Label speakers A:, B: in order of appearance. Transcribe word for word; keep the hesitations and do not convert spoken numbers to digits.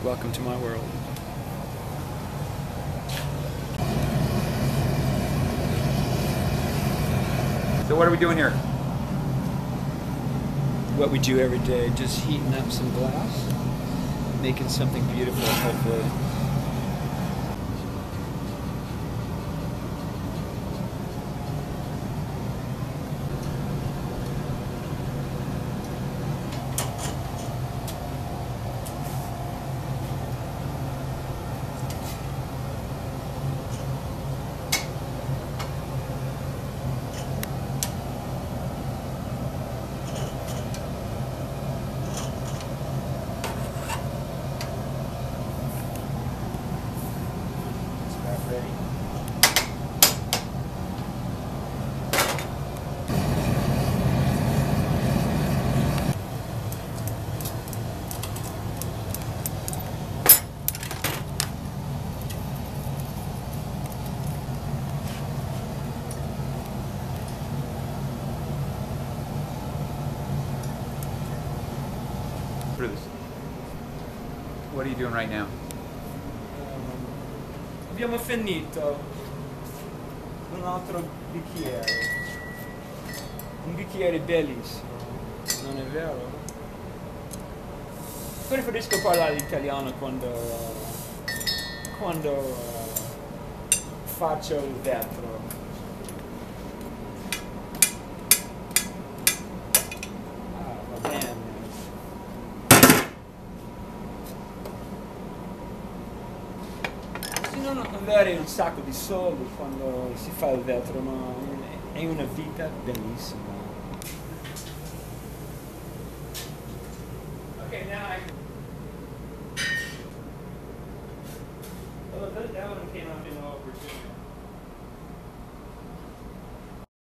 A: Welcome to my world.
B: So what are we doing here?
A: What we do every day, just heating up some glass, making something beautiful, hopefully. Ready?
B: What are you doing right now?
A: Abbiamo finito un altro bicchiere, un bicchiere bellissimo, non è vero? Preferisco parlare italiano quando, quando uh, faccio il vetro. Ah, va bene. Non avere un sacco di soldi quando si fa il vetro, ma è una vita bellissima. Okay, now I... Well, that, that one came out in Virginia.